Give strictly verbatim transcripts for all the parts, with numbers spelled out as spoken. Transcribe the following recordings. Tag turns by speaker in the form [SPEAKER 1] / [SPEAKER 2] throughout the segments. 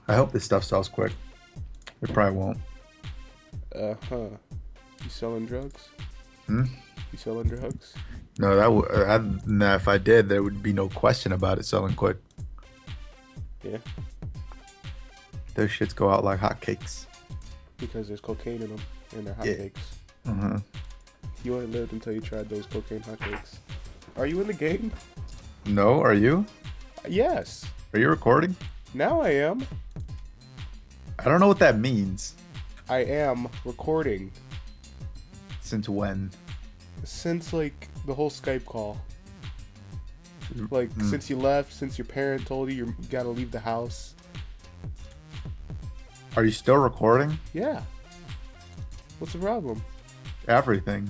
[SPEAKER 1] I hope this stuff sells quick. It probably won't.
[SPEAKER 2] Uh huh. You selling drugs?
[SPEAKER 1] Hmm?
[SPEAKER 2] You selling drugs?
[SPEAKER 1] No, that would. I, nah, if I did, there would be no question about it selling quick.
[SPEAKER 2] Yeah.
[SPEAKER 1] Those shits go out like hotcakes.
[SPEAKER 2] Because there's cocaine in them and they're
[SPEAKER 1] Yeah.
[SPEAKER 2] hotcakes.
[SPEAKER 1] Uh huh.
[SPEAKER 2] You ain't lived until you tried those cocaine hotcakes. Are you in the game?
[SPEAKER 1] No, are you?
[SPEAKER 2] Yes.
[SPEAKER 1] Are you recording?
[SPEAKER 2] Now I am.
[SPEAKER 1] I don't know what that means.
[SPEAKER 2] I am recording.
[SPEAKER 1] Since when?
[SPEAKER 2] Since like the whole Skype call. Like
[SPEAKER 1] Mm.
[SPEAKER 2] since you left, since your parent told you you gotta leave the house.
[SPEAKER 1] Are you still recording?
[SPEAKER 2] Yeah. What's the problem?
[SPEAKER 1] Everything.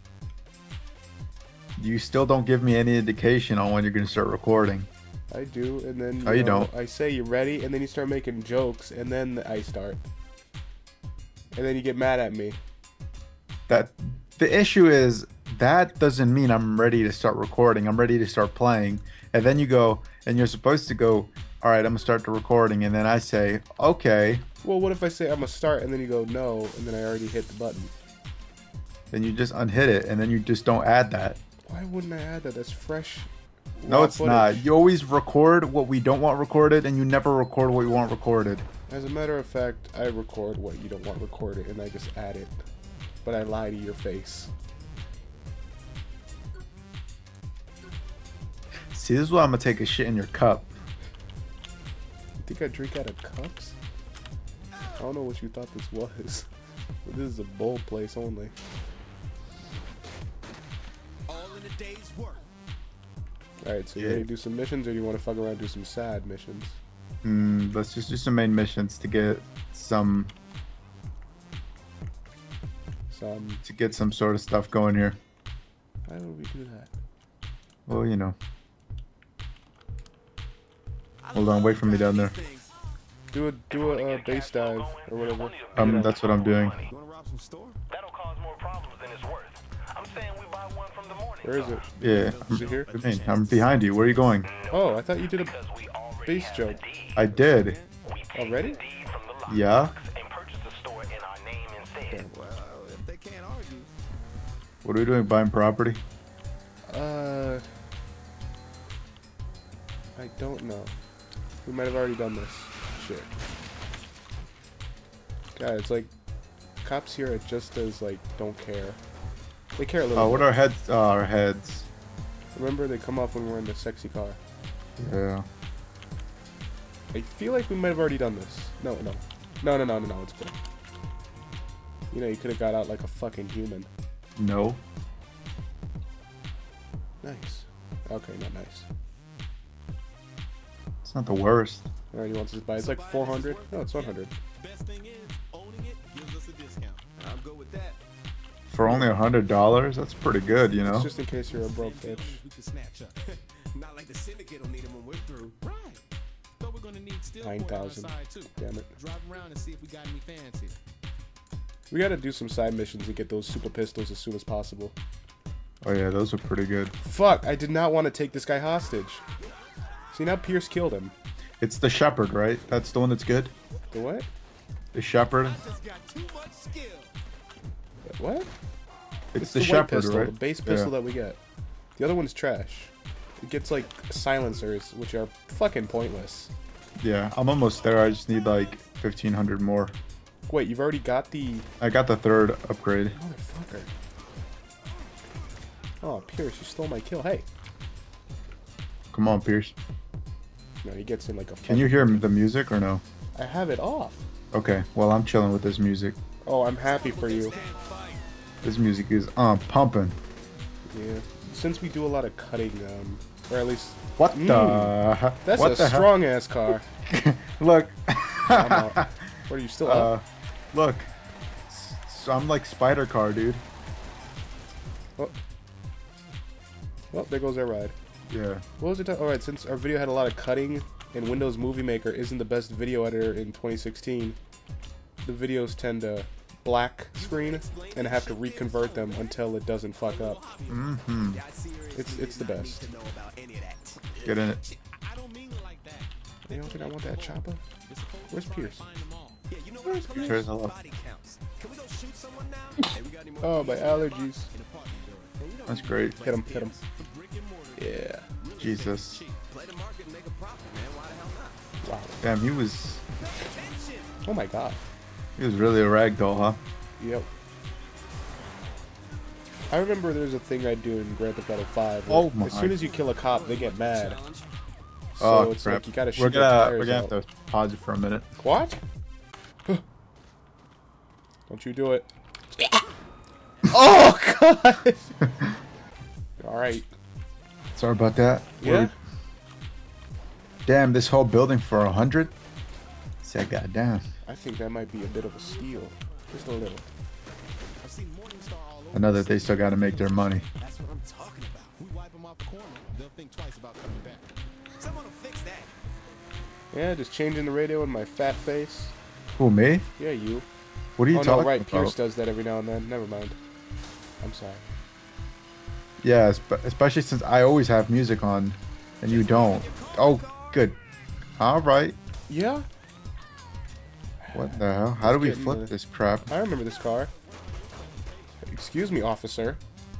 [SPEAKER 1] You still don't give me any indication on when you're gonna start recording.
[SPEAKER 2] I do, and then you
[SPEAKER 1] Oh, you
[SPEAKER 2] know,
[SPEAKER 1] don't.
[SPEAKER 2] I say you're ready, and then you start making jokes, and then I start. And then you get mad at me.
[SPEAKER 1] That the issue is that doesn't mean I'm ready to start recording. I'm ready to start playing. And then you go and you're supposed to go, all right, I'm gonna start the recording, and then I say, okay.
[SPEAKER 2] Well, what if I say I'm gonna start, and then you go no, and then I already hit the button?
[SPEAKER 1] Then you just unhit it, and then you just don't add that.
[SPEAKER 2] Why wouldn't I add that? That's fresh.
[SPEAKER 1] No,
[SPEAKER 2] raw
[SPEAKER 1] it's
[SPEAKER 2] footage.
[SPEAKER 1] not. You always record what we don't want recorded, and you never record what we want recorded.
[SPEAKER 2] As a matter of fact, I record what you don't want recorded, and I just add it. But I lie to your face.
[SPEAKER 1] See, this is why I'm gonna take a shit in your cup.
[SPEAKER 2] You think I drink out of cups? I don't know what you thought this was. But this is a bowl place only.
[SPEAKER 3] All in a day's work.
[SPEAKER 2] Alright, so you
[SPEAKER 1] Yeah.
[SPEAKER 2] ready to do some missions, or do you want to fuck around and do some sad missions?
[SPEAKER 1] Mm, let's just do some main missions to get some
[SPEAKER 2] Some.
[SPEAKER 1] to get some sort of stuff going here.
[SPEAKER 2] Why would we do that?
[SPEAKER 1] Well, you know. Hold on, wait for me down there.
[SPEAKER 2] Do a do a uh, base dive or whatever.
[SPEAKER 1] Um, that's what I'm doing.
[SPEAKER 3] You wanna rob some store?
[SPEAKER 4] That'll cause more problems than it's worth. I'm saying we buy one from the morning.
[SPEAKER 2] Where is it?
[SPEAKER 1] Yeah,
[SPEAKER 2] Is it here?
[SPEAKER 1] I'm, what do you mean? I'm behind you. Where are you going?
[SPEAKER 2] Oh, I thought you did a
[SPEAKER 4] Because we already
[SPEAKER 2] base
[SPEAKER 4] have
[SPEAKER 2] joke.
[SPEAKER 4] the deed.
[SPEAKER 1] I did.
[SPEAKER 4] We paid
[SPEAKER 2] Already?
[SPEAKER 4] the deed from the lock
[SPEAKER 1] Yeah.
[SPEAKER 4] box and purchased the store in our name instead.
[SPEAKER 3] Well, if they can't argue.
[SPEAKER 1] What are we doing? Buying property?
[SPEAKER 2] Uh, I don't know. We might have already done this. Shit. God, it's like cops here are just as like don't care. They care a little.
[SPEAKER 1] Oh, what
[SPEAKER 2] bit.
[SPEAKER 1] are heads? Oh, our heads.
[SPEAKER 2] Remember, they come off when we're in the sexy car.
[SPEAKER 1] Yeah.
[SPEAKER 2] I feel like we might have already done this. No, no, no, no, no, no, no. It's good. You know, you could have got out like a fucking human.
[SPEAKER 1] No.
[SPEAKER 2] Nice. Okay, not nice.
[SPEAKER 1] It's not the worst.
[SPEAKER 2] Alright, you want to just buy? It's like four hundred. No, it's one hundred.
[SPEAKER 3] Best thing is, owning it gives us a discount. I'm good with that.
[SPEAKER 1] For only a hundred dollars, that's pretty good, you know.
[SPEAKER 2] It's just in case you're a broke bitch.
[SPEAKER 3] We can snatch up. Not like the syndicate will need them when we're through. Right. But we're gonna need steel
[SPEAKER 2] Nine
[SPEAKER 3] board on our
[SPEAKER 2] thousand.
[SPEAKER 3] side too.
[SPEAKER 2] Damn it.
[SPEAKER 3] Drive around and see if we got any fans here.
[SPEAKER 2] We gotta do some side missions and get those super pistols as soon as possible.
[SPEAKER 1] Oh yeah, those are pretty good.
[SPEAKER 2] Fuck, I did not want to take this guy hostage. See, now Pierce killed him.
[SPEAKER 1] It's the Shepherd, right? That's the one that's good.
[SPEAKER 2] The what?
[SPEAKER 1] The Shepherd.
[SPEAKER 3] I just got too much skill.
[SPEAKER 2] What?
[SPEAKER 1] It's, the,
[SPEAKER 2] white
[SPEAKER 1] Shepherd,
[SPEAKER 2] pistol,
[SPEAKER 1] right?
[SPEAKER 2] the base pistol
[SPEAKER 1] Yeah.
[SPEAKER 2] that we get. The other one's trash. It gets like silencers, which are fucking pointless.
[SPEAKER 1] Yeah, I'm almost there. I just need like fifteen hundred more.
[SPEAKER 2] Wait, you've already got the
[SPEAKER 1] I got the third upgrade.
[SPEAKER 2] motherfucker. Oh, Pierce, you stole my kill. Hey.
[SPEAKER 1] Come on, Pierce.
[SPEAKER 2] No, he gets in like a.
[SPEAKER 1] Can you hear the music or no?
[SPEAKER 2] I have it off.
[SPEAKER 1] Okay, well I'm chilling with this music.
[SPEAKER 2] Oh, I'm happy for you.
[SPEAKER 1] This music is um pumping.
[SPEAKER 2] Yeah. Since we do a lot of cutting, um, or at least
[SPEAKER 1] What
[SPEAKER 2] Mm.
[SPEAKER 1] the?
[SPEAKER 2] that's
[SPEAKER 1] what
[SPEAKER 2] a
[SPEAKER 1] the hell?
[SPEAKER 2] strong ass car.
[SPEAKER 1] Look.
[SPEAKER 2] I'm out. What are you still
[SPEAKER 1] uh,
[SPEAKER 2] up?
[SPEAKER 1] look. So I'm like Spider Car, dude.
[SPEAKER 2] Oh. Well, there goes our ride.
[SPEAKER 1] Yeah.
[SPEAKER 2] What was it? All right, since our video had a lot of cutting, and Windows Movie Maker isn't the best video editor in twenty sixteen, the videos tend to black screen and I have to reconvert them until it doesn't fuck up.
[SPEAKER 1] Mm-hmm.
[SPEAKER 2] It's it's the best.
[SPEAKER 1] Get in it.
[SPEAKER 3] I don't mean it like that.
[SPEAKER 2] You don't think I want that chopper? Where's Pierce?
[SPEAKER 3] Yeah, you know what?
[SPEAKER 1] Pierce, hello.
[SPEAKER 3] Body counts. Can we go shoot someone now? Hey, we got any more
[SPEAKER 2] Oh, my
[SPEAKER 3] people
[SPEAKER 2] allergies.
[SPEAKER 3] in the party, girl? And you know
[SPEAKER 1] That's great.
[SPEAKER 2] Hit him, hit him.
[SPEAKER 3] the brick and mortar
[SPEAKER 2] Yeah.
[SPEAKER 1] Jesus.
[SPEAKER 3] cheap. Play the market and make a profit, man. Why the hell not?
[SPEAKER 2] Wow.
[SPEAKER 1] Damn, he was
[SPEAKER 3] Attention.
[SPEAKER 2] Oh my god.
[SPEAKER 1] he was really a ragdoll, huh?
[SPEAKER 2] Yep. I remember there's a thing I do in Grand Theft Auto five. where
[SPEAKER 1] Oh my.
[SPEAKER 2] As soon as you kill a cop, they get mad. So
[SPEAKER 1] Oh,
[SPEAKER 2] it's
[SPEAKER 1] crap.
[SPEAKER 2] like you gotta shoot
[SPEAKER 1] We're
[SPEAKER 2] their
[SPEAKER 1] gonna
[SPEAKER 2] tires
[SPEAKER 1] we're gonna
[SPEAKER 2] out.
[SPEAKER 1] have to pause it for a minute.
[SPEAKER 2] What? Don't you do it. Oh god! Alright.
[SPEAKER 1] Sorry about that.
[SPEAKER 2] Yeah?
[SPEAKER 1] We're- Damn, this whole building for a hundred? Say goddamn.
[SPEAKER 2] I think that might be a bit of a steal. Just a little.
[SPEAKER 3] I've seen Morningstar all over.
[SPEAKER 1] I know that they still gotta make their money.
[SPEAKER 3] That's what I'm talking about. We wipe them off the corner, they'll think twice about coming back. Someone will fix that.
[SPEAKER 2] Yeah, just changing the radio in my fat face.
[SPEAKER 1] Who, me?
[SPEAKER 2] Yeah, you.
[SPEAKER 1] What are you
[SPEAKER 2] Oh no,
[SPEAKER 1] talking
[SPEAKER 2] right.
[SPEAKER 1] about?
[SPEAKER 2] Pierce does that every now and then. Never mind. I'm sorry.
[SPEAKER 1] Yeah, espe- especially since I always have music on and you don't. Oh, good. Alright.
[SPEAKER 2] Yeah?
[SPEAKER 1] What the hell? How do we
[SPEAKER 2] Getting
[SPEAKER 1] flip
[SPEAKER 2] the-
[SPEAKER 1] this crap?
[SPEAKER 2] I remember this car. Excuse me, officer.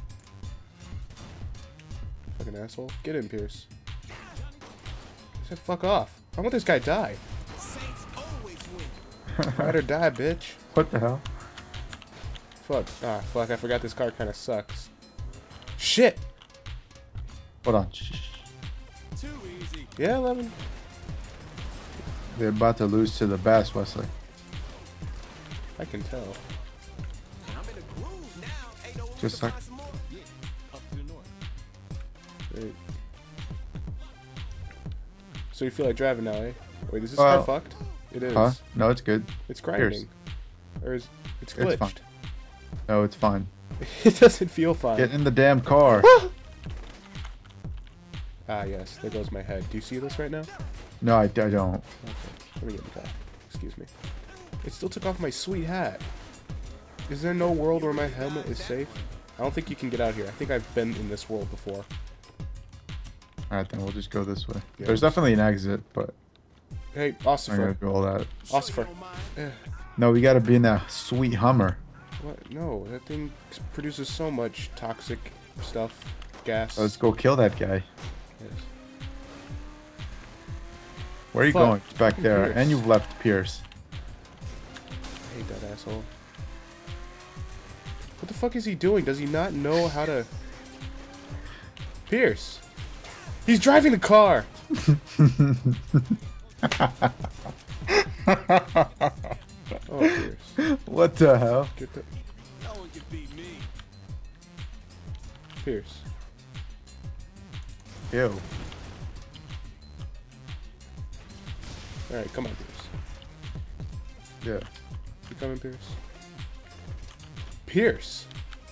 [SPEAKER 2] Fucking asshole. Get in, Pierce. I said fuck off. I want this guy to die.
[SPEAKER 3] Saints always win.
[SPEAKER 2] Ride or die, bitch.
[SPEAKER 1] What the hell?
[SPEAKER 2] Fuck. Ah, fuck. I forgot this car kind of sucks. Shit.
[SPEAKER 1] Hold on. Shh.
[SPEAKER 3] Too easy.
[SPEAKER 2] Yeah, eleven.
[SPEAKER 1] They're about to lose to the best, Wesley.
[SPEAKER 2] I can tell.
[SPEAKER 3] I'm in a groove now. Ain't no
[SPEAKER 1] Just
[SPEAKER 3] to
[SPEAKER 1] like-
[SPEAKER 3] find some more. Yeah, up to the north.
[SPEAKER 2] Wait. So you feel like driving now, eh? Wait, is this
[SPEAKER 1] Well-
[SPEAKER 2] car fucked? It is.
[SPEAKER 1] Huh? No, it's good.
[SPEAKER 2] It's grinding. Or is it's
[SPEAKER 1] It's
[SPEAKER 2] glitched?
[SPEAKER 1] fine. No, it's fine.
[SPEAKER 2] It doesn't feel fine.
[SPEAKER 1] Get in the damn car.
[SPEAKER 2] Ah, yes. There goes my head. Do you see this right now?
[SPEAKER 1] No, I, I don't.
[SPEAKER 2] Okay. Let me get in the car. Excuse me. It still took off my sweet hat. Is there no world where my helmet is safe? I don't think you can get out here. I think I've been in this world before.
[SPEAKER 1] Alright, then we'll just go this way.
[SPEAKER 2] Yeah.
[SPEAKER 1] There's definitely an exit, but
[SPEAKER 2] Hey,
[SPEAKER 1] I'm gonna
[SPEAKER 2] Ossifer.
[SPEAKER 1] do all that.
[SPEAKER 2] Ossifer.
[SPEAKER 3] Mind.
[SPEAKER 1] No, we gotta be in that sweet Hummer.
[SPEAKER 2] What? No, that thing produces so much toxic stuff. Gas.
[SPEAKER 1] Let's go kill that guy.
[SPEAKER 2] Yes.
[SPEAKER 1] Where are you
[SPEAKER 2] Fuck.
[SPEAKER 1] going? It's back there.
[SPEAKER 2] Pierce.
[SPEAKER 1] And you've left Pierce.
[SPEAKER 2] I hate that asshole. What the fuck is he doing? Does he not know how to... Pierce! He's driving the car! Oh, Pierce.
[SPEAKER 1] What the hell?
[SPEAKER 2] Get the...
[SPEAKER 3] No one can beat me.
[SPEAKER 2] Pierce.
[SPEAKER 1] Ew.
[SPEAKER 2] Alright, come on, Pierce.
[SPEAKER 1] Yeah.
[SPEAKER 2] You coming, Pierce? Pierce!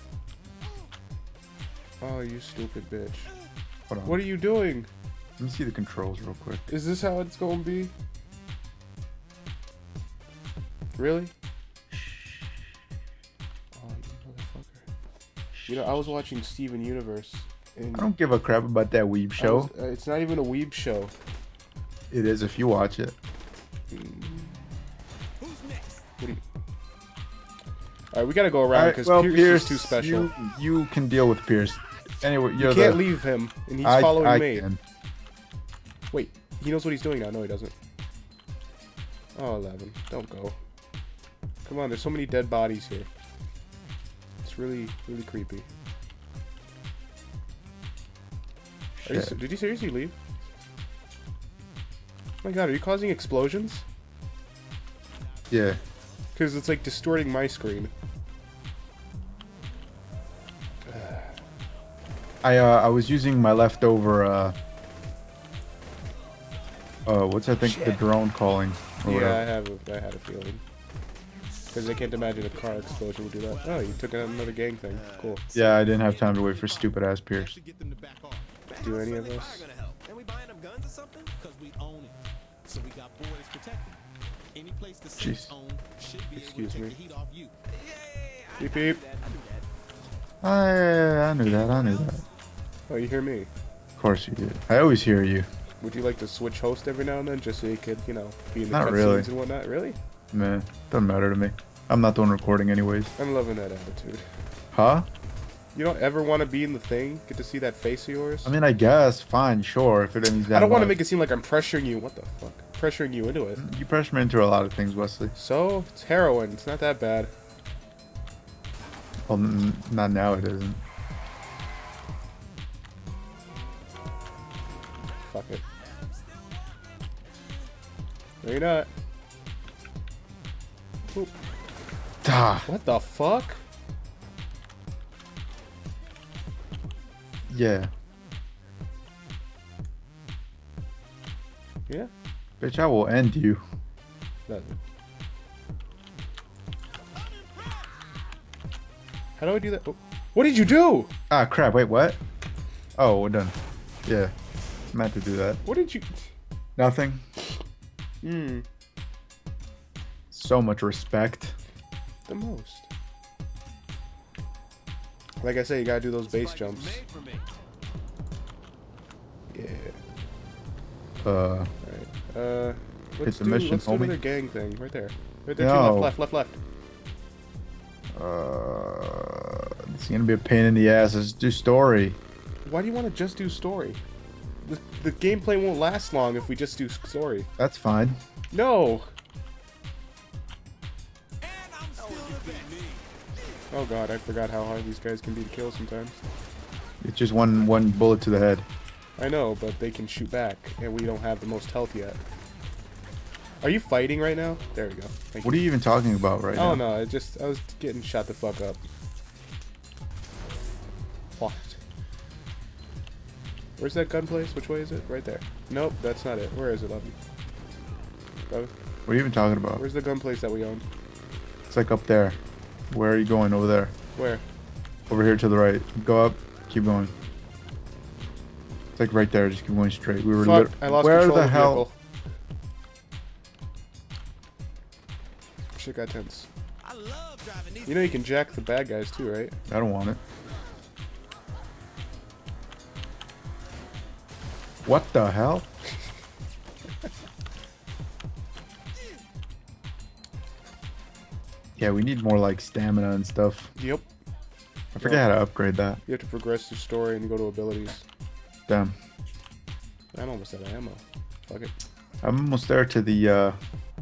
[SPEAKER 2] Oh, you stupid bitch.
[SPEAKER 1] Hold on.
[SPEAKER 2] What are you doing?
[SPEAKER 1] Let me see the controls real quick.
[SPEAKER 2] Is this how it's gonna be? Really? Oh, you motherfucker. You know, I was watching Steven Universe. And
[SPEAKER 1] I don't give a crap about that weeb
[SPEAKER 2] I
[SPEAKER 1] show.
[SPEAKER 2] was- uh, it's not even a weeb show.
[SPEAKER 1] It is if you watch it.
[SPEAKER 3] Who's next?
[SPEAKER 2] What do you... Alright, we gotta go around
[SPEAKER 1] Alright,
[SPEAKER 2] because
[SPEAKER 1] well,
[SPEAKER 2] Pierce,
[SPEAKER 1] Pierce,
[SPEAKER 2] is too special.
[SPEAKER 1] You, you can deal with Pierce. Anyway, you're
[SPEAKER 2] You can't
[SPEAKER 1] the,
[SPEAKER 2] leave him, and he's
[SPEAKER 1] I,
[SPEAKER 2] following
[SPEAKER 1] I
[SPEAKER 2] me.
[SPEAKER 1] Can.
[SPEAKER 2] Wait, he knows what he's doing now. No, he doesn't. Oh, eleven. Don't go. Come on, there's so many dead bodies here. It's really, really creepy. Are you,
[SPEAKER 1] Shit.
[SPEAKER 2] did you seriously leave? Oh my god, are you causing explosions?
[SPEAKER 1] Yeah.
[SPEAKER 2] Because it's like distorting my screen.
[SPEAKER 1] I uh, I was using my leftover uh uh what's that thing? The
[SPEAKER 2] Shit.
[SPEAKER 1] drone calling or
[SPEAKER 2] Yeah, I
[SPEAKER 1] whatever.
[SPEAKER 2] have. A, I had a feeling. Because I can't imagine a car explosion would do that. Oh, you took another gang thing. Cool.
[SPEAKER 1] Yeah, I didn't have time to wait for stupid ass
[SPEAKER 3] We
[SPEAKER 1] Pierce.
[SPEAKER 3] actually get them to back off.
[SPEAKER 2] Do any of
[SPEAKER 3] They
[SPEAKER 2] us?
[SPEAKER 3] are gonna help. And we buying them guns or something? Cause we own it. So we got boys protecting. Any place the Saints
[SPEAKER 1] Jeez.
[SPEAKER 3] own should be
[SPEAKER 2] Excuse
[SPEAKER 3] able to
[SPEAKER 2] me.
[SPEAKER 3] take the heat off you. Yeah, I
[SPEAKER 2] Beep,
[SPEAKER 3] knew
[SPEAKER 2] beep.
[SPEAKER 3] that. I knew that.
[SPEAKER 1] I I knew that. I knew that.
[SPEAKER 2] Oh, you hear me?
[SPEAKER 1] Of course you did. I always hear you.
[SPEAKER 2] Would you like to switch host every now and then, just so you could, you know, be in the
[SPEAKER 1] Not
[SPEAKER 2] cutscenes
[SPEAKER 1] really.
[SPEAKER 2] and whatnot? Really?
[SPEAKER 1] Man, doesn't matter to me. I'm not the one recording anyways.
[SPEAKER 2] I'm loving that attitude.
[SPEAKER 1] Huh?
[SPEAKER 2] You don't ever want to be in the thing? Get to see that face of yours?
[SPEAKER 1] I mean, I guess. Fine, sure. If it means that
[SPEAKER 2] I don't want to
[SPEAKER 1] much.
[SPEAKER 2] make it seem like I'm pressuring you. What the fuck? Pressuring you into it.
[SPEAKER 1] You pressure me into a lot of things, Wesley.
[SPEAKER 2] So, it's heroin. It's not that bad.
[SPEAKER 1] Well, n not now. It isn't.
[SPEAKER 2] Fuck it. No, you're not. Oop.
[SPEAKER 1] Ah,
[SPEAKER 2] What the fuck?
[SPEAKER 1] yeah.
[SPEAKER 2] Yeah?
[SPEAKER 1] Bitch, I will end you.
[SPEAKER 2] Nothing. How do I do that? Oh. What did you do?
[SPEAKER 1] Ah, crap. Wait, what? Oh, we're done. Yeah. Meant to do that.
[SPEAKER 2] What did you...
[SPEAKER 1] Nothing.
[SPEAKER 2] Hmm.
[SPEAKER 1] So much respect.
[SPEAKER 2] The most. Like I say, you gotta do those base jumps.
[SPEAKER 3] Made for me.
[SPEAKER 2] Yeah.
[SPEAKER 1] Uh,
[SPEAKER 2] Alright. Uh, let's
[SPEAKER 1] the
[SPEAKER 2] do,
[SPEAKER 1] mission,
[SPEAKER 2] let's do
[SPEAKER 1] homie.
[SPEAKER 2] another gang thing. Right there. Right there.
[SPEAKER 1] No.
[SPEAKER 2] Two left, left, left, left.
[SPEAKER 1] uh, it's gonna be a pain in the ass. Let's do story.
[SPEAKER 2] Why do you want to just do story? The, the gameplay won't last long if we just do story.
[SPEAKER 1] That's fine.
[SPEAKER 2] No!
[SPEAKER 3] And I'm still the best.
[SPEAKER 2] Oh god, I forgot how hard these guys can be to kill sometimes.
[SPEAKER 1] It's just one one bullet to the head.
[SPEAKER 2] I know, but they can shoot back, and we don't have the most health yet. Are you fighting right now? There we go. Thank
[SPEAKER 1] What are you even talking about right
[SPEAKER 2] Oh
[SPEAKER 1] now?
[SPEAKER 2] no, I just I was getting shot the fuck up. What? Where's that gun place? Which way is it? Right there. Nope, that's not it. Where is it, Lovey? Lovey?
[SPEAKER 1] What are you even talking about?
[SPEAKER 2] Where's the gun place that we own?
[SPEAKER 1] It's like up there. Where are you going? Over there.
[SPEAKER 2] Where?
[SPEAKER 1] Over here to the right. Go up. Keep going. It's like right there. Just keep going straight. We were.
[SPEAKER 2] Fuck,
[SPEAKER 1] lit-
[SPEAKER 2] I lost
[SPEAKER 1] Where
[SPEAKER 2] control
[SPEAKER 1] the
[SPEAKER 2] of the
[SPEAKER 1] hell?
[SPEAKER 2] vehicle. Shit got tense.
[SPEAKER 3] I love driving these.
[SPEAKER 2] You know you can jack the bad guys too, right?
[SPEAKER 1] I don't want it. What the hell? Yeah, we need more like stamina and stuff.
[SPEAKER 2] Yep.
[SPEAKER 1] I forget how to upgrade that.
[SPEAKER 2] You have to progress through story and you go to abilities.
[SPEAKER 1] Damn.
[SPEAKER 2] I'm almost out of ammo. Fuck it.
[SPEAKER 1] I'm almost there to the, uh...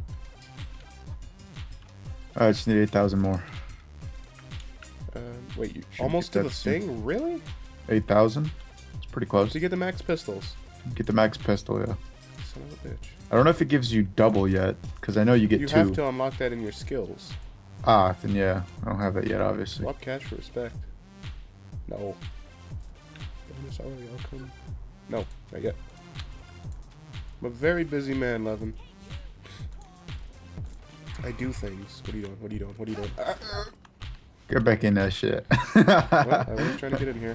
[SPEAKER 1] I just need eight thousand more.
[SPEAKER 2] Um, wait, you
[SPEAKER 1] Should
[SPEAKER 2] almost
[SPEAKER 1] get
[SPEAKER 2] to the
[SPEAKER 1] that soon.
[SPEAKER 2] thing? Really?
[SPEAKER 1] eight thousand? It's pretty close.
[SPEAKER 2] To get the max pistols.
[SPEAKER 1] Get the max pistol, yeah.
[SPEAKER 2] Son of a bitch.
[SPEAKER 1] I don't know if it gives you double yet, because I know you get
[SPEAKER 2] You
[SPEAKER 1] two.
[SPEAKER 2] have to unlock that in your skills.
[SPEAKER 1] Ah, then yeah. I don't have that yet, obviously.
[SPEAKER 2] Swap cash for respect. No. Bonus hourly outcome. No, not yet. I'm a very busy man, Levin. I do things. What are you doing? What are you doing? What are you doing? Ah,
[SPEAKER 1] Get back in that shit.
[SPEAKER 2] what? I was trying to get in here.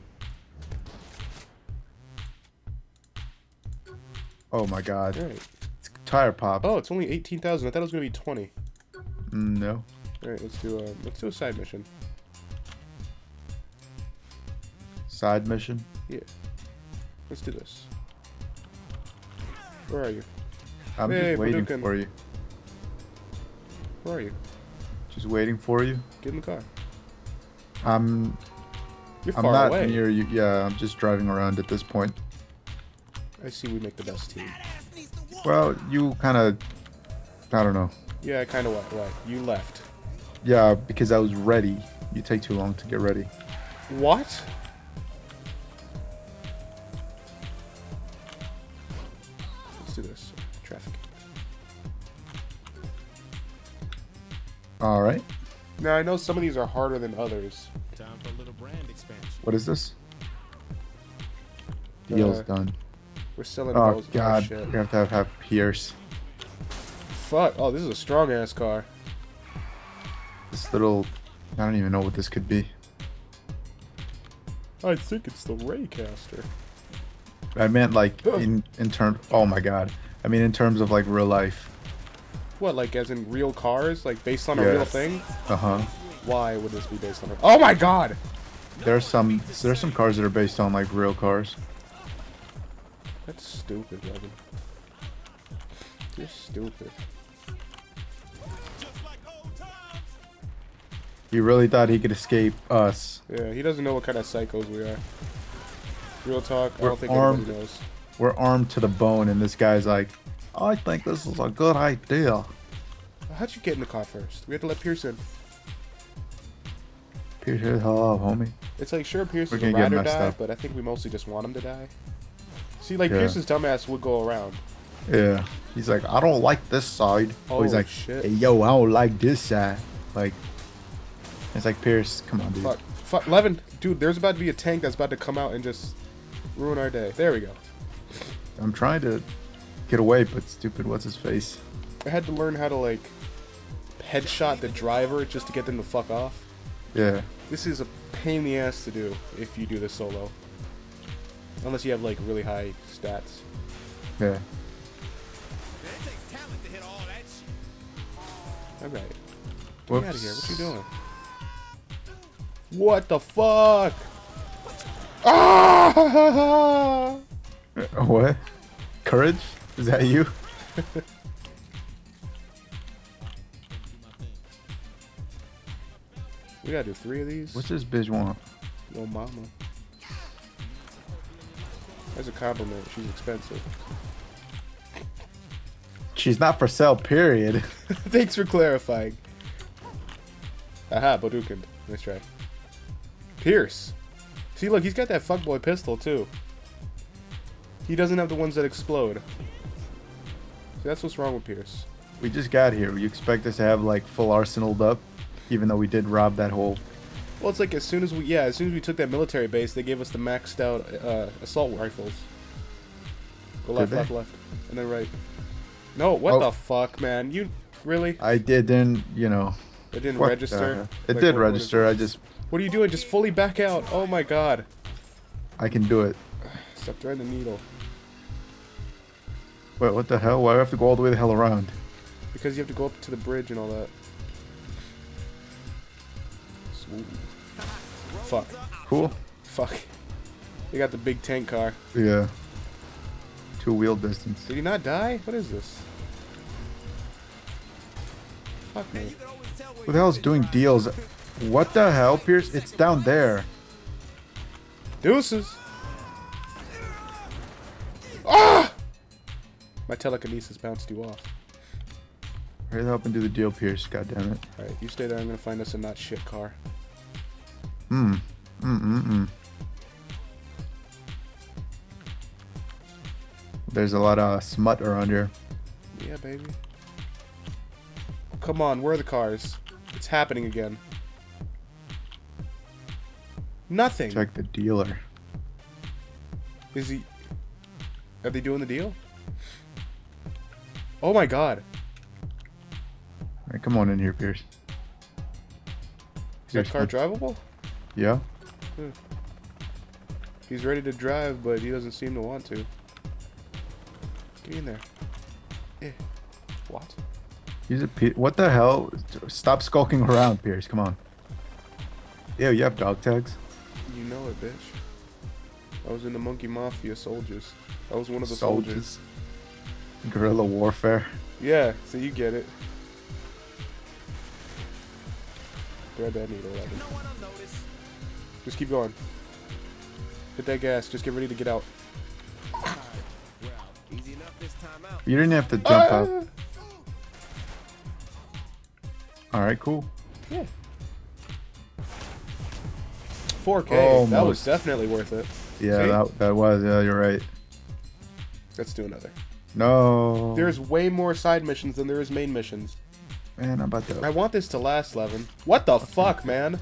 [SPEAKER 1] Oh my god.
[SPEAKER 2] Alright.
[SPEAKER 1] It's tire pop.
[SPEAKER 2] Oh, it's only eighteen thousand. I thought it was going to be twenty.
[SPEAKER 1] Mm, no.
[SPEAKER 2] Alright, let's do a, let's do a side mission.
[SPEAKER 1] Side mission.
[SPEAKER 2] Yeah. Let's do this. Where are you?
[SPEAKER 1] I'm
[SPEAKER 2] Hey,
[SPEAKER 1] just waiting
[SPEAKER 2] Hadouken.
[SPEAKER 1] for you.
[SPEAKER 2] Where are you?
[SPEAKER 1] Just waiting for you.
[SPEAKER 2] Get in the car.
[SPEAKER 1] I'm
[SPEAKER 2] You're
[SPEAKER 1] I'm
[SPEAKER 2] far
[SPEAKER 1] not
[SPEAKER 2] away.
[SPEAKER 1] near you. Yeah, I'm just driving around at this point.
[SPEAKER 2] I see we make the best team.
[SPEAKER 1] Well, you kind of I don't know.
[SPEAKER 2] Yeah, I kind of what? What? You left.
[SPEAKER 1] Yeah, because I was ready. You take too long to get ready.
[SPEAKER 2] What? Let's do this. Traffic.
[SPEAKER 1] All right.
[SPEAKER 2] Now I know some of these are harder than others.
[SPEAKER 3] Time for a little brand expansion.
[SPEAKER 1] What is this? Deal's
[SPEAKER 2] Uh,
[SPEAKER 1] done.
[SPEAKER 2] We're selling
[SPEAKER 1] Oh
[SPEAKER 2] those.
[SPEAKER 1] god,
[SPEAKER 2] Oh, shit.
[SPEAKER 1] you have to have, have Pierce.
[SPEAKER 2] Fuck. Oh, this is a strong ass car.
[SPEAKER 1] This little, I don't even know what this could be.
[SPEAKER 2] I think it's the Raycaster.
[SPEAKER 1] I meant like in in terms. Oh my god. I mean in terms of like real life.
[SPEAKER 2] What, like as in real cars? Like based on a
[SPEAKER 1] Yeah.
[SPEAKER 2] real thing?
[SPEAKER 1] Uh huh.
[SPEAKER 2] Why would this be based on a... Oh my god!
[SPEAKER 1] There's some there's some cars that are based on like real cars.
[SPEAKER 2] That's stupid, Levin. You're stupid.
[SPEAKER 1] He really thought he could escape us.
[SPEAKER 2] Yeah, he doesn't know what kind of psychos we are. Real talk, I
[SPEAKER 1] We're
[SPEAKER 2] don't think
[SPEAKER 1] armed.
[SPEAKER 2] anybody knows.
[SPEAKER 1] We're armed to the bone, and this guy's like, I think this is a good idea.
[SPEAKER 2] How'd you get in the car first? We had to let Pierce in.
[SPEAKER 1] Pierce, hit the hell up, homie.
[SPEAKER 2] It's like, sure, Pierce
[SPEAKER 1] We're
[SPEAKER 2] is a
[SPEAKER 1] gonna get
[SPEAKER 2] ride or
[SPEAKER 1] messed
[SPEAKER 2] die,
[SPEAKER 1] up.
[SPEAKER 2] but I think we mostly just want him to die. See, like,
[SPEAKER 1] Yeah.
[SPEAKER 2] Pierce's dumbass would go around.
[SPEAKER 1] Yeah. He's like, I don't like this side. Oh, he's
[SPEAKER 2] Oh,
[SPEAKER 1] like,
[SPEAKER 2] shit.
[SPEAKER 1] hey, yo, I don't like this side. Like, it's like, Pierce, come on, dude.
[SPEAKER 2] Fuck. Fuck. Levin, dude, there's about to be a tank that's about to come out and just ruin our day. There we go.
[SPEAKER 1] I'm trying to get away, but stupid, what's his face?
[SPEAKER 2] I had to learn how to, like, headshot the driver just to get them to fuck off.
[SPEAKER 1] Yeah.
[SPEAKER 2] This is a pain in the ass to do if you do this solo. Unless you have, like, really high stats.
[SPEAKER 1] Yeah.
[SPEAKER 3] Man, it takes talent to hit all that shit.
[SPEAKER 2] Alright. Get
[SPEAKER 1] Whoops.
[SPEAKER 2] out of here. What you doing? What the fuck? Ah!
[SPEAKER 1] What? Courage? Is that you?
[SPEAKER 2] We gotta do three of these.
[SPEAKER 1] What's this bitch want?
[SPEAKER 2] Yo, mama. That's a compliment. She's expensive.
[SPEAKER 1] She's not for sale, period.
[SPEAKER 2] Thanks for clarifying. Aha, Bodukand. Nice try. Pierce. See, look, he's got that fuckboy pistol, too. He doesn't have the ones that explode. See, that's what's wrong with Pierce.
[SPEAKER 1] We just got here. You expect us to have, like, full arsenaled up? Even though we did rob that whole...
[SPEAKER 2] Well, it's like as soon as we, yeah, as soon as we took that military base, they gave us the maxed out uh, assault rifles. Go left,
[SPEAKER 1] Did they?
[SPEAKER 2] left, left, and then right. No, what
[SPEAKER 1] Oh.
[SPEAKER 2] the fuck, man? You really?
[SPEAKER 1] I did, then, you know...
[SPEAKER 2] It didn't
[SPEAKER 1] fuck
[SPEAKER 2] register.
[SPEAKER 1] that. It
[SPEAKER 2] Like,
[SPEAKER 1] did
[SPEAKER 2] what- what is
[SPEAKER 1] register, I
[SPEAKER 2] this?
[SPEAKER 1] just...
[SPEAKER 2] What are you doing? Just fully back out. Oh my god.
[SPEAKER 1] I can do it.
[SPEAKER 2] Stop throwing the needle.
[SPEAKER 1] Wait, what the hell? Why do I have to go all the way the hell around?
[SPEAKER 2] Because you have to go up to the bridge and all that. Swoop. Fuck.
[SPEAKER 1] Cool?
[SPEAKER 2] Fuck. They got the big tank car.
[SPEAKER 1] Yeah. Two wheel distance.
[SPEAKER 2] Did he not die? What is this? Fuck me.
[SPEAKER 3] You can always tell when
[SPEAKER 1] Who the hell's doing deals? What the hell, Pierce? It's down there.
[SPEAKER 2] Deuces. Ah! My telekinesis bounced you off.
[SPEAKER 1] Hurry up and do the deal, Pierce. God damn it.
[SPEAKER 2] Alright, you stay there. I'm gonna find us a not shit car.
[SPEAKER 1] Hmm. Mm mm mm. There's a lot of smut around here.
[SPEAKER 2] Yeah, baby. Come on, where are the cars? It's happening again. Nothing.
[SPEAKER 1] Check the dealer.
[SPEAKER 2] Is he... Are they doing the deal? Oh my god.
[SPEAKER 1] Alright, come on in here, Pierce.
[SPEAKER 2] Is that
[SPEAKER 1] Pierce,
[SPEAKER 2] car
[SPEAKER 1] come-
[SPEAKER 2] drivable?
[SPEAKER 1] Yeah?
[SPEAKER 2] He's ready to drive, but he doesn't seem to want to. Get in there. Eh. What?
[SPEAKER 1] He's a pe- What the hell? Stop skulking around, Pierce. Come on. Ew, you have dog tags?
[SPEAKER 2] You know it, bitch. I was in the Monkey Mafia soldiers. I was one of the soldiers.
[SPEAKER 1] Guerrilla warfare.
[SPEAKER 2] Yeah, so you get it. Grab that needle, Evan.
[SPEAKER 3] no one will notice.
[SPEAKER 2] Just keep going. Hit that gas. Just get ready to get out.
[SPEAKER 3] Well, easy enough this time out.
[SPEAKER 1] You didn't have to jump
[SPEAKER 2] Ah!
[SPEAKER 1] out. Alright, cool.
[SPEAKER 2] Yeah. four K. That was
[SPEAKER 1] Almost.
[SPEAKER 2] definitely worth it.
[SPEAKER 1] Yeah,
[SPEAKER 2] See?
[SPEAKER 1] that, that was. Yeah, you're right.
[SPEAKER 2] Let's do another.
[SPEAKER 1] No.
[SPEAKER 2] There's way more side missions than there is main missions.
[SPEAKER 1] Man, I'm about
[SPEAKER 2] I
[SPEAKER 1] to.
[SPEAKER 2] want this to last, Levin. What the fuck, man?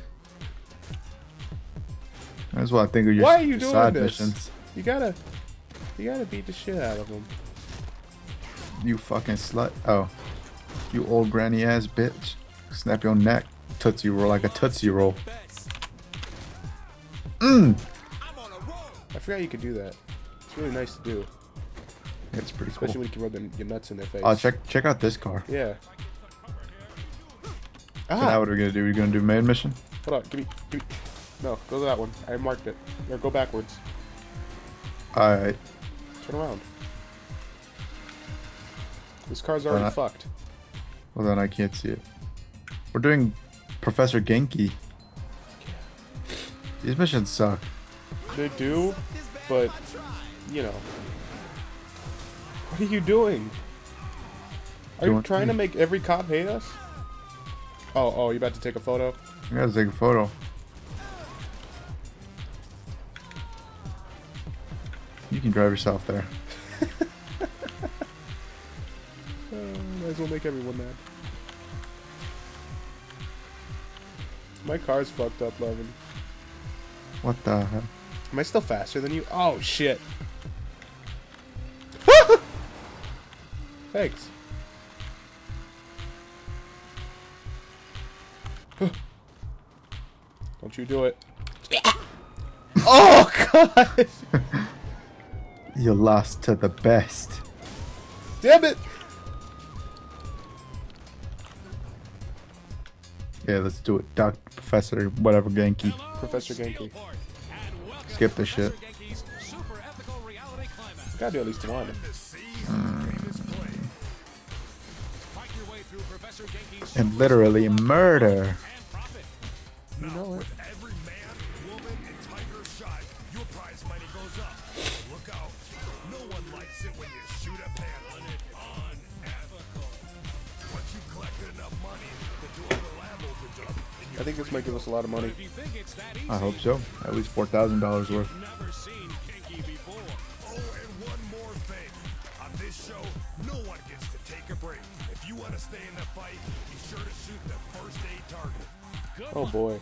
[SPEAKER 1] That's what I think of your
[SPEAKER 2] Why are you doing
[SPEAKER 1] side
[SPEAKER 2] this?
[SPEAKER 1] missions.
[SPEAKER 2] You gotta, you gotta beat the shit out of them.
[SPEAKER 1] You fucking slut. Oh. You old granny ass bitch. Snap your neck. Tootsie roll like a Tootsie roll. Mmm.
[SPEAKER 3] I'm on a roll.
[SPEAKER 2] I forgot you could do that. It's really nice to do,
[SPEAKER 1] It's pretty
[SPEAKER 2] especially
[SPEAKER 1] cool.
[SPEAKER 2] when you can rub them, your nuts in their face.
[SPEAKER 1] Oh, check check out this car.
[SPEAKER 2] Yeah.
[SPEAKER 1] So now
[SPEAKER 2] Ah!
[SPEAKER 1] what are we gonna do? We're gonna do main mission?
[SPEAKER 2] Hold on, give me, give me. No, go to that one. I marked it. Or go backwards.
[SPEAKER 1] Alright.
[SPEAKER 2] Turn fucking around. This car's already
[SPEAKER 1] Uh,
[SPEAKER 2] fucked.
[SPEAKER 1] Well, then I can't see it. We're doing Professor Genki. These missions suck.
[SPEAKER 2] They do, but, you know. What are you doing? Are you
[SPEAKER 1] Doing-
[SPEAKER 2] trying to make every cop hate us? Oh, oh, you about to take a photo?
[SPEAKER 1] I gotta take a photo. You can drive yourself there.
[SPEAKER 2] Uh, might as well make everyone mad. My car's fucked up, Levin.
[SPEAKER 1] What the hell?
[SPEAKER 2] Am I still faster than you? Oh, shit. Thanks. Don't you do it. Oh, God!
[SPEAKER 1] You lost to the best.
[SPEAKER 2] Damn it!
[SPEAKER 1] Yeah, let's do it. Doctor Professor, whatever, Genki.
[SPEAKER 2] Professor Genki.
[SPEAKER 1] Skip the shit.
[SPEAKER 2] Gotta do at least one.
[SPEAKER 1] And literally murder.
[SPEAKER 2] You know it.
[SPEAKER 3] Every man, woman, and tiger shot, your prize money goes up. Look out. No one likes it when you shoot a panther. Unethical. Once you collected enough money, the door of the lab opens up. And
[SPEAKER 2] I think this might give us a lot of money.
[SPEAKER 1] I hope so. At least four thousand dollars worth.
[SPEAKER 3] never seen Kinky before. Oh, and one more thing. On this show, no one gets to take a break. If you want to stay in the fight, be sure to shoot the first aid target.
[SPEAKER 2] Oh boy.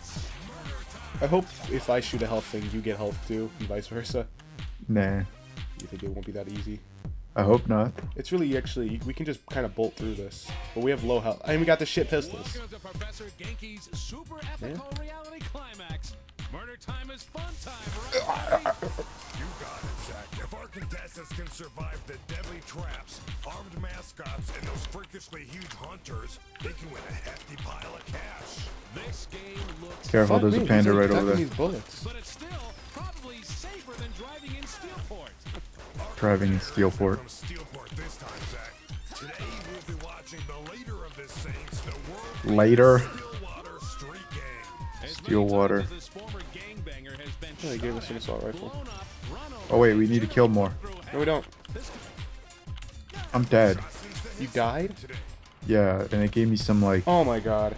[SPEAKER 2] I hope if I shoot a health thing, you get health too, and vice versa.
[SPEAKER 1] Nah.
[SPEAKER 2] You think it won't be that easy?
[SPEAKER 1] I hope not.
[SPEAKER 2] It's really actually, we can just kind of bolt through this. But we have low health. And we got the shit pistols.
[SPEAKER 5] Welcome to Professor Genki's super ethical reality climax. Murder time is fun time, right? buddy?
[SPEAKER 3] You got it, Zach. If our contestants can survive the deadly traps, armed mascots, and those freakishly huge hunters, they can win a hefty pile of cash.
[SPEAKER 5] This game looks,
[SPEAKER 1] Careful,
[SPEAKER 2] Fuck
[SPEAKER 1] there's
[SPEAKER 2] me,
[SPEAKER 1] a
[SPEAKER 2] he's
[SPEAKER 1] panda
[SPEAKER 2] like
[SPEAKER 1] right over
[SPEAKER 2] ducking
[SPEAKER 1] there.
[SPEAKER 2] these bullets.
[SPEAKER 5] but it's still probably safer than driving in Steelport.
[SPEAKER 1] Driving in Steelport.
[SPEAKER 3] From Steelport this time, Zach. Today we'll be watching the leader of the Saints, the world
[SPEAKER 1] Later.
[SPEAKER 3] Stillwater Street Gang.
[SPEAKER 5] As many
[SPEAKER 1] Stillwater.
[SPEAKER 5] times as this former gangbanger has been
[SPEAKER 2] Oh, they gave us
[SPEAKER 5] shot
[SPEAKER 2] an
[SPEAKER 5] at,
[SPEAKER 2] assault rifle.
[SPEAKER 5] blown up, run over,
[SPEAKER 1] Oh wait, we need to kill more.
[SPEAKER 5] through
[SPEAKER 2] No, we don't.
[SPEAKER 1] I'm dead.
[SPEAKER 2] You died?
[SPEAKER 1] Yeah, and it gave me some like,
[SPEAKER 2] Oh my god.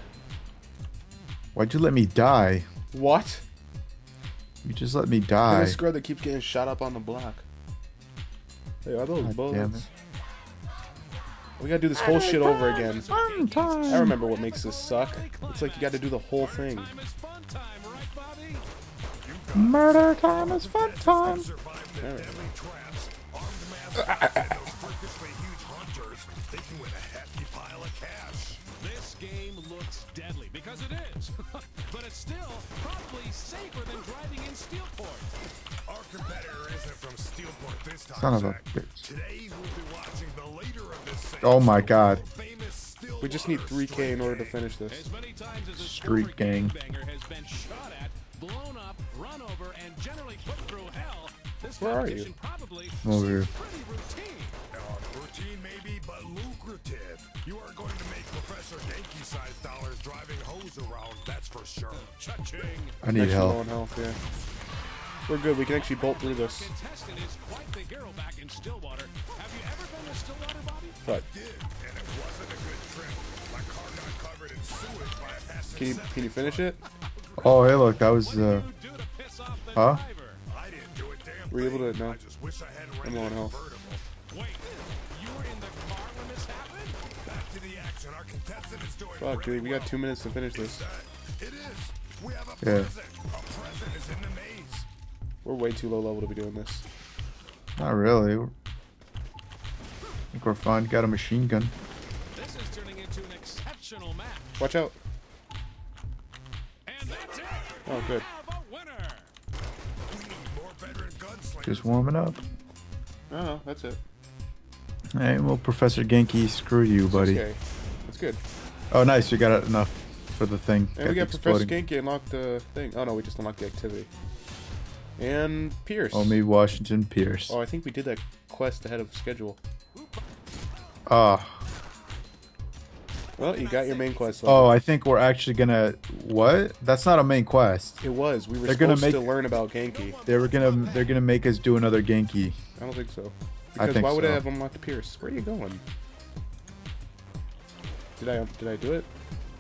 [SPEAKER 1] why'd you let me die?
[SPEAKER 2] What?
[SPEAKER 1] You just let me
[SPEAKER 2] And
[SPEAKER 1] die.
[SPEAKER 2] the scrub that keeps getting shot up on the block. Hey, are those
[SPEAKER 1] God damn
[SPEAKER 2] bullets?
[SPEAKER 1] it.
[SPEAKER 2] We gotta do this whole shit over again. I remember what makes this suck. It's like you gotta do the whole thing.
[SPEAKER 5] time is fun time, right, Bobby?
[SPEAKER 1] Murder time is fun time.
[SPEAKER 3] Survive the
[SPEAKER 2] Alright.
[SPEAKER 3] deadly traps, armed mascots, and those freakishly huge hunters, they can win a hefty pile of cash.
[SPEAKER 5] This game looks deadly because it is, but it's still probably safer than driving in Steelport.
[SPEAKER 3] Our competitor isn't from Steelport this time,
[SPEAKER 1] Son of a
[SPEAKER 3] Zach.
[SPEAKER 1] bitch.
[SPEAKER 3] Today we'll be watching the leader of this Saints,
[SPEAKER 1] Oh my god.
[SPEAKER 3] famous Stillwater
[SPEAKER 2] We just need three K in order to finish this.
[SPEAKER 5] As many times as this
[SPEAKER 1] Street
[SPEAKER 5] former
[SPEAKER 1] gang.
[SPEAKER 5] gangbanger has been shot at, blown up, run over, and generally put through hell, this
[SPEAKER 2] Where are
[SPEAKER 5] competition
[SPEAKER 2] you?
[SPEAKER 5] probably
[SPEAKER 1] I'm over here.
[SPEAKER 5] seems pretty routine.
[SPEAKER 3] Uh, routine maybe, but lucrative. You are going to make Professor Genki-sized dollars driving hose around, that's for sure.
[SPEAKER 5] Cha-ching!
[SPEAKER 1] I need
[SPEAKER 2] Actually low
[SPEAKER 1] help.
[SPEAKER 2] on health, yeah. We're good. We can actually bolt through this.
[SPEAKER 5] Contestant is quite the hero back in Stillwater. Have you ever been to Stillwater, Bobby?
[SPEAKER 2] But
[SPEAKER 3] Did, and it wasn't a good trip. My car got covered in sewage by a passing
[SPEAKER 2] can you
[SPEAKER 3] septic
[SPEAKER 2] can you finish it?
[SPEAKER 1] Oh hey look, that was uh
[SPEAKER 5] You do to piss off the
[SPEAKER 1] Huh?
[SPEAKER 5] driver.
[SPEAKER 3] I didn't do a damn
[SPEAKER 2] Were you
[SPEAKER 3] thing.
[SPEAKER 2] able to- no.
[SPEAKER 3] I just wish I had
[SPEAKER 2] I'm
[SPEAKER 3] rented
[SPEAKER 2] low on
[SPEAKER 3] a
[SPEAKER 2] health.
[SPEAKER 3] convertible.
[SPEAKER 5] Wait, you were in the car when this happened?
[SPEAKER 3] Back to the action. Our contestant is doing
[SPEAKER 2] Fuck,
[SPEAKER 3] pretty
[SPEAKER 2] dude, we got
[SPEAKER 3] well.
[SPEAKER 2] two minutes to finish this.
[SPEAKER 3] It is. We have a
[SPEAKER 1] Yeah.
[SPEAKER 3] present. A present is in the maze.
[SPEAKER 2] We're way too low level to be doing this.
[SPEAKER 1] not really. I think we're fine. Got a machine gun.
[SPEAKER 5] This is turning into an exceptional match.
[SPEAKER 2] Watch out.
[SPEAKER 5] And that's it.
[SPEAKER 2] Oh, good.
[SPEAKER 5] Have a winner.
[SPEAKER 3] We need more veteran gunslingers.
[SPEAKER 1] Just warming up.
[SPEAKER 2] No, no, that's it.
[SPEAKER 1] Hey, well, Professor Genki, screw you, buddy.
[SPEAKER 2] Okay, that's good.
[SPEAKER 1] Oh, nice. We got enough for the thing.
[SPEAKER 2] And we
[SPEAKER 1] the
[SPEAKER 2] got Professor
[SPEAKER 1] exploding.
[SPEAKER 2] Genki unlocked the thing. Oh no, we just unlocked the activity. And Pierce.
[SPEAKER 1] Homie Washington Pierce.
[SPEAKER 2] Oh, I think we did that quest ahead of schedule.
[SPEAKER 1] Ah.
[SPEAKER 2] Well, you got your main quest.
[SPEAKER 1] Oh, I think we're actually gonna. What? That's not a main quest.
[SPEAKER 2] It was. We were
[SPEAKER 1] They're gonna
[SPEAKER 2] supposed
[SPEAKER 1] make-
[SPEAKER 2] to learn about Genki.
[SPEAKER 1] They were gonna. They're gonna make us do another Genki.
[SPEAKER 2] I don't think so.
[SPEAKER 1] I
[SPEAKER 2] Because
[SPEAKER 1] think
[SPEAKER 2] why would I
[SPEAKER 1] so.
[SPEAKER 2] have unlocked Pierce? Where are you going? Did I did I do it?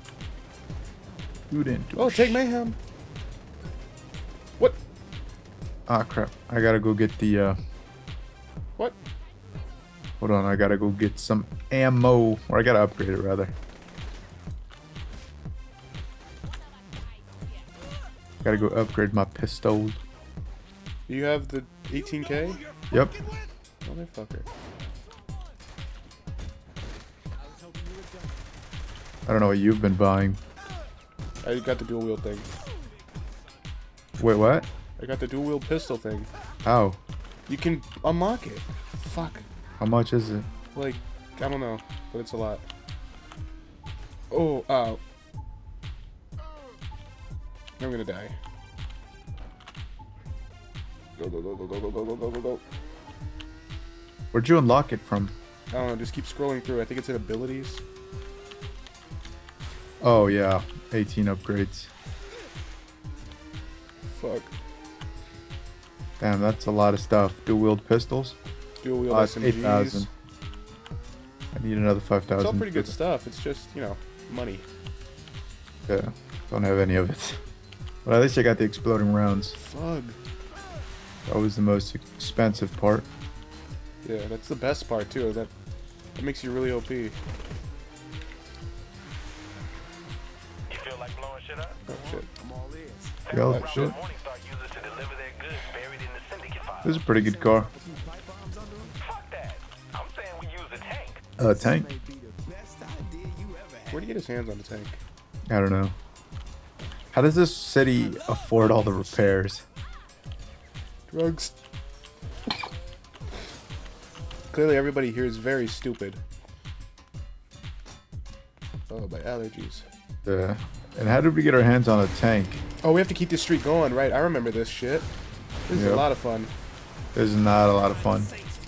[SPEAKER 1] You didn't do
[SPEAKER 2] Oh, take
[SPEAKER 1] shit.
[SPEAKER 2] mayhem. What?
[SPEAKER 1] Ah, crap. I gotta go get the. uh
[SPEAKER 2] What?
[SPEAKER 1] Hold on. I gotta go get some ammo, or I gotta upgrade it rather. Gotta go upgrade my pistol.
[SPEAKER 2] You have the eighteen K?
[SPEAKER 1] Yep.
[SPEAKER 2] Motherfucker.
[SPEAKER 1] I don't know what you've been buying.
[SPEAKER 2] I got the dual wield thing.
[SPEAKER 1] Wait, what?
[SPEAKER 2] I got the dual wield pistol thing.
[SPEAKER 1] How?
[SPEAKER 2] You can unlock it. Fuck.
[SPEAKER 1] How much is it?
[SPEAKER 2] Like, I don't know, but it's a lot. Oh, uh. I'm gonna die. Go, go, go, go, go, go, go, go, go, go, go.
[SPEAKER 1] Where'd you unlock it from?
[SPEAKER 2] I don't know, just keep scrolling through. I think it's in abilities.
[SPEAKER 1] Oh yeah, eighteen upgrades.
[SPEAKER 2] Fuck.
[SPEAKER 1] Damn, that's a lot of stuff. Dual wield pistols.
[SPEAKER 2] Dual wield
[SPEAKER 1] Oh, it's
[SPEAKER 2] S M
[SPEAKER 1] eight
[SPEAKER 2] Gs.
[SPEAKER 1] thousand. I need another five
[SPEAKER 2] It's all
[SPEAKER 1] thousand.
[SPEAKER 2] pretty good stuff. It's just, you know, money.
[SPEAKER 1] Yeah, don't have any of it. But at least I got the exploding rounds.
[SPEAKER 2] Fuck.
[SPEAKER 1] That was the most expensive part.
[SPEAKER 2] Yeah, that's the best part too. That that makes you really O P.
[SPEAKER 4] You feel like blowing shit up?
[SPEAKER 2] Oh shit.
[SPEAKER 1] Yeah,
[SPEAKER 4] Tell
[SPEAKER 1] oh,
[SPEAKER 4] me
[SPEAKER 1] shit.
[SPEAKER 4] Morningstar users to deliver their goods buried in the syndicate file.
[SPEAKER 1] This is a pretty good car.
[SPEAKER 4] Fuck that. I'm saying we use a tank.
[SPEAKER 1] A tank?
[SPEAKER 2] Where'd he get his hands on the tank?
[SPEAKER 1] I don't know. How does this city afford all the repairs?
[SPEAKER 2] Drugs. Clearly everybody here is very stupid. Oh, my allergies.
[SPEAKER 1] Yeah. And how did we get our hands on a tank?
[SPEAKER 2] Oh, we have to keep this streak going, right? I remember this shit. This is
[SPEAKER 1] Yep.
[SPEAKER 2] a lot of fun.
[SPEAKER 1] This is not a lot of fun.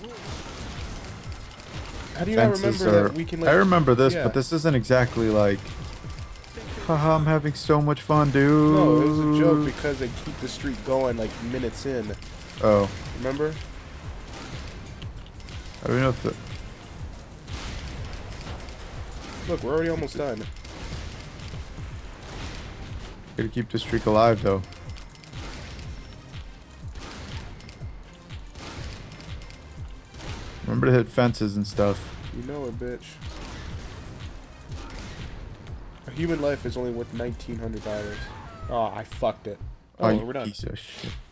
[SPEAKER 2] How do you not
[SPEAKER 1] Fences
[SPEAKER 2] remember
[SPEAKER 1] are-
[SPEAKER 2] that we can like...
[SPEAKER 1] I remember this,
[SPEAKER 2] Yeah.
[SPEAKER 1] but this isn't exactly like. Haha, I'm having so much fun, dude.
[SPEAKER 2] No, it was a joke because they keep the streak going like minutes in.
[SPEAKER 1] Oh,
[SPEAKER 2] Remember?
[SPEAKER 1] I don't know if the.
[SPEAKER 2] Look, we're already almost done.
[SPEAKER 1] Gotta keep the streak alive, though. Remember to hit fences and stuff.
[SPEAKER 2] You know it, bitch. A human life is only worth nineteen hundred dollars. Oh, I fucked it. Oh,
[SPEAKER 1] you
[SPEAKER 2] we're done.
[SPEAKER 1] piece of shit.